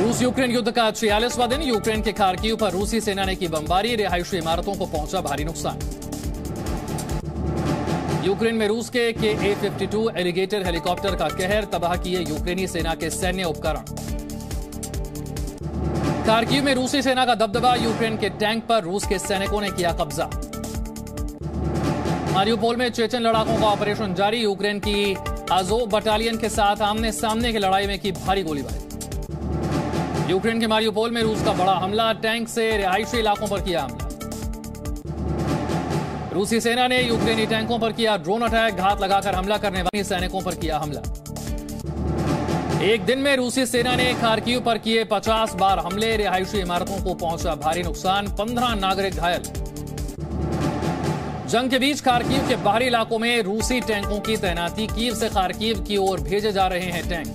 रूस यूक्रेन युद्ध का 46वां दिन। यूक्रेन के खार्किव पर रूसी सेना ने की बमबारी, रिहायशी इमारतों को पहुंचा भारी नुकसान। यूक्रेन में रूस के Ka-52 एलिगेटर हेलीकॉप्टर का कहर, तबाह किए यूक्रेनी सेना के सैन्य उपकरण। खार्किव में रूसी सेना का दबदबा, यूक्रेन के टैंक पर रूस के सैनिकों ने किया कब्जा। मारियुपोल में चेचन लड़ाकों का ऑपरेशन जारी, यूक्रेन की आज़ोव बटालियन के साथ आमने सामने की लड़ाई में की भारी गोलीबारी। यूक्रेन के मारियुपोल में रूस का बड़ा हमला, टैंक से रिहायशी इलाकों पर किया हमला। रूसी सेना ने यूक्रेनी टैंकों पर किया ड्रोन अटैक, घात लगाकर हमला करने वाले सैनिकों पर किया हमला। एक दिन में रूसी सेना ने खार्किव पर किए 50 बार हमले, रिहायशी इमारतों को पहुंचा भारी नुकसान, 15 नागरिक घायल। जंग के बीच खार्किव के बाहरी इलाकों में रूसी टैंकों की तैनाती, कीव से खार्किव की ओर भेजे जा रहे हैं टैंक।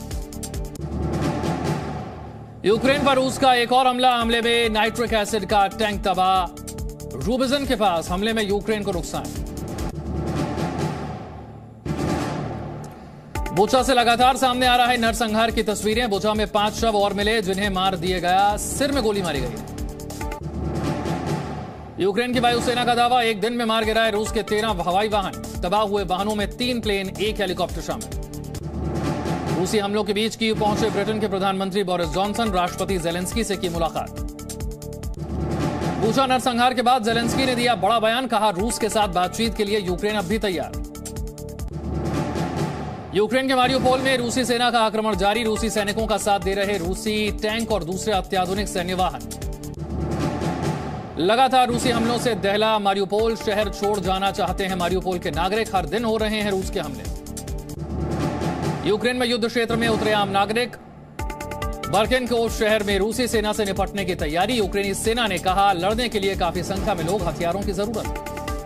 यूक्रेन पर रूस का एक और हमले में नाइट्रिक एसिड का टैंक तबाह, रूबिजन के पास हमले में यूक्रेन को नुकसान। बुचा से लगातार सामने आ रहा है नरसंहार की तस्वीरें। बुचा में 5 शव और मिले जिन्हें मार दिया गया, सिर में गोली मारी गई। यूक्रेन की वायुसेना का दावा, एक दिन में मार गिराए रूस के 13 हवाई वाहन, तबाह हुए वाहनों में 3 प्लेन, 1 हेलीकॉप्टर शामिल। रूसी हमलों के बीच कीव पहुंचे ब्रिटेन के प्रधानमंत्री बोरिस जॉनसन, राष्ट्रपति जेलेंस्की से की मुलाकात। बुचा नरसंहार के बाद जेलेंस्की ने दिया बड़ा बयान, कहा रूस के साथ बातचीत के लिए यूक्रेन अब भी तैयार। यूक्रेन के मारियुपोल में रूसी सेना का आक्रमण जारी, रूसी सैनिकों का साथ दे रहे रूसी टैंक और दूसरे अत्याधुनिक सैन्य वाहन। लगातार रूसी हमलों से दहला मारियुपोल, शहर छोड़ जाना चाहते हैं मारियुपोल के नागरिक, हर दिन हो रहे हैं रूस के हमले। यूक्रेन में युद्ध क्षेत्र में उतरे आम नागरिक, बर्किनकोव शहर में रूसी सेना से निपटने की तैयारी। यूक्रेनी सेना ने कहा, लड़ने के लिए काफी संख्या में लोग, हथियारों की जरूरत है।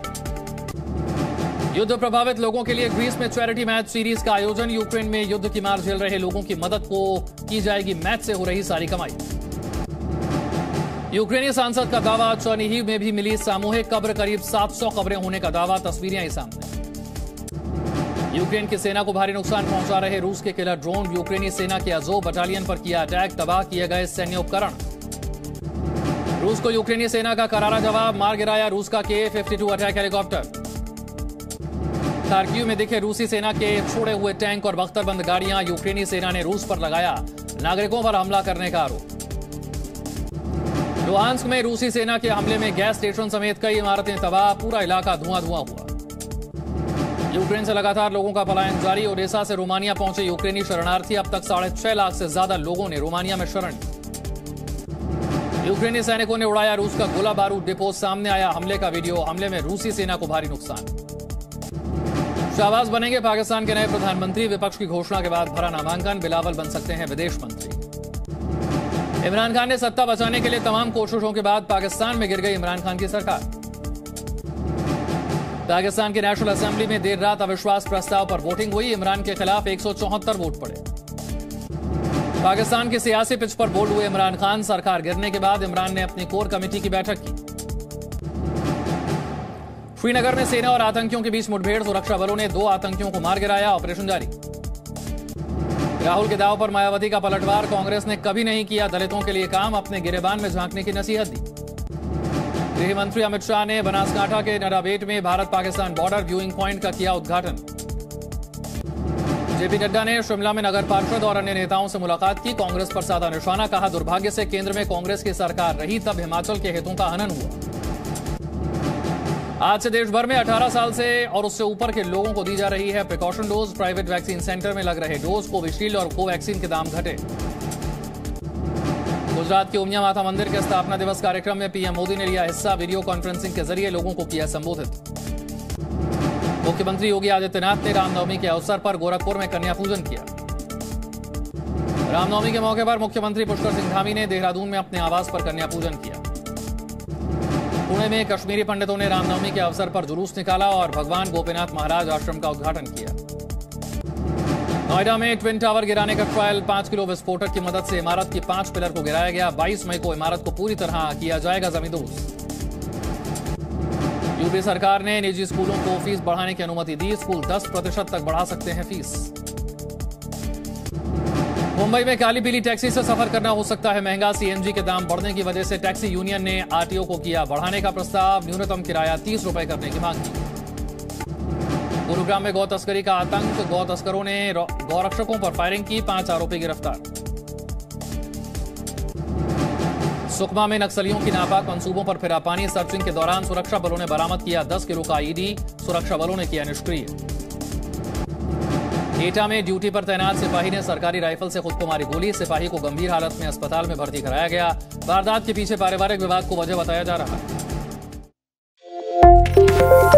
युद्ध प्रभावित लोगों के लिए ग्रीस में चैरिटी मैच सीरीज का आयोजन, यूक्रेन में युद्ध की मार झेल रहे लोगों की मदद को की जाएगी मैच से हो रही सारी कमाई। यूक्रेनी सांसद का दावा, चर्निहिव में भी मिली सामूहिक कब्र, करीब 700 कब्रें होने का दावा, तस्वीरें आई सामने। यूक्रेन की सेना को भारी नुकसान पहुंचा रहे रूस के किलर ड्रोन, यूक्रेनी सेना के आज़ोव बटालियन पर किया अटैक, तबाह किए गए सैन्य उपकरण। रूस को यूक्रेनी सेना का करारा जवाब, मार गिराया रूस का Ka-52 अटैक हेलीकॉप्टर। खार्किव में दिखे रूसी सेना के छोड़े हुए टैंक और बख्तरबंद गाड़ियां, यूक्रेनी सेना ने रूस पर लगाया नागरिकों पर हमला करने का आरोप। लुहांस्क में रूसी सेना के हमले में गैस स्टेशन समेत कई इमारतें तबाह, पूरा इलाका धुआं हुआ। यूक्रेन से लगातार लोगों का पलायन जारी, ओडेसा से रोमानिया पहुंचे यूक्रेनी शरणार्थी, अब तक 6.5 लाख से ज्यादा लोगों ने रोमानिया में शरण ली। यूक्रेनी सैनिकों ने उड़ाया रूस का गोला बारूद डिपो, सामने आया हमले का वीडियो, हमले में रूसी सेना को भारी नुकसान। शाहबाज बनेंगे पाकिस्तान के नए प्रधानमंत्री, विपक्ष की घोषणा के बाद भरा नामांकन, बिलावल बन सकते हैं विदेश मंत्री। इमरान खान ने सत्ता बचाने के लिए तमाम कोशिशों के बाद पाकिस्तान में गिर गई इमरान खान की सरकार। पाकिस्तान की नेशनल असेंबली में देर रात अविश्वास प्रस्ताव पर वोटिंग हुई, इमरान के खिलाफ 174 वोट पड़े। पाकिस्तान की सियासी पिच पर बोल्ड हुए इमरान खान, सरकार गिरने के बाद इमरान ने अपनी कोर कमेटी की बैठक की। श्रीनगर में सेना और आतंकियों के बीच मुठभेड़, सुरक्षा बलों ने 2 आतंकियों को मार गिराया, ऑपरेशन जारी। राहुल के दाव पर मायावती का पलटवार, कांग्रेस ने कभी नहीं किया दलितों के लिए काम, अपने गिरेबान में झांकने की नसीहत दी। गृह मंत्री अमित शाह ने बनासकांठा के नराबेट में Bharat Pakistan border viewing point का किया उद्घाटन। जेपी नड्डा ने शिमला में नगर पार्षद और अन्य नेताओं से मुलाकात की, कांग्रेस पर साधा निशाना, कहा दुर्भाग्य से केंद्र में कांग्रेस की सरकार रही तब हिमाचल के हितों का हनन हुआ। आज से देश भर में 18 साल से और उससे ऊपर के लोगों को दी जा रही है precaution dose, private vaccine centre में लग रहे डोज, कोविशील्ड और कोवैक्सीन के दाम घटे। गुजरात के उमिया माता मंदिर के स्थापना दिवस कार्यक्रम में पीएम मोदी ने लिया हिस्सा, वीडियो कॉन्फ्रेंसिंग के जरिए लोगों को किया संबोधित। मुख्यमंत्री योगी आदित्यनाथ ने रामनवमी के अवसर पर गोरखपुर में कन्या पूजन किया। रामनवमी के मौके पर मुख्यमंत्री पुष्कर सिंह धामी ने देहरादून में अपने आवास पर कन्या पूजन किया। पुणे में कश्मीरी पंडितों ने रामनवमी के अवसर पर जुलूस निकाला और भगवान गोपीनाथ महाराज आश्रम का उद्घाटन किया। नोएडा में ट्विन टावर गिराने का ट्रायल, 5 किलो विस्फोटक की मदद से इमारत की 5 पिलर को गिराया गया। 22 मई को इमारत को पूरी तरह किया जाएगा जमींदोज। यूपी सरकार ने निजी स्कूलों को फीस बढ़ाने की अनुमति दी, स्कूल 10% तक बढ़ा सकते हैं फीस। मुंबई में काली पीली टैक्सी से सफर करना हो सकता है महंगा। सीएनजी के दाम बढ़ने की वजह से टैक्सी यूनियन ने आरटीओ को किया बढ़ाने का प्रस्ताव। न्यूनतम किराया 30 रुपए करने की मांग की। गुरुग्राम में गौ तस्करी का आतंक। गौ तस्करों ने गौरक्षकों पर फायरिंग की। 5 आरोपी गिरफ्तार। सुकमा में नक्सलियों की नापाक मंसूबों पर फिरा पानी। सर्चिंग के दौरान सुरक्षा बलों ने बरामद किया 10 किलो का आईडी। सुरक्षा बलों ने किया निष्क्रिय। एटा में ड्यूटी पर तैनात सिपाही ने सरकारी राइफल से खुद को मारी गोली। सिपाही को गंभीर हालत में अस्पताल में भर्ती कराया गया। वारदात के पीछे पारिवारिक विवाद को वजह बताया जा रहा है।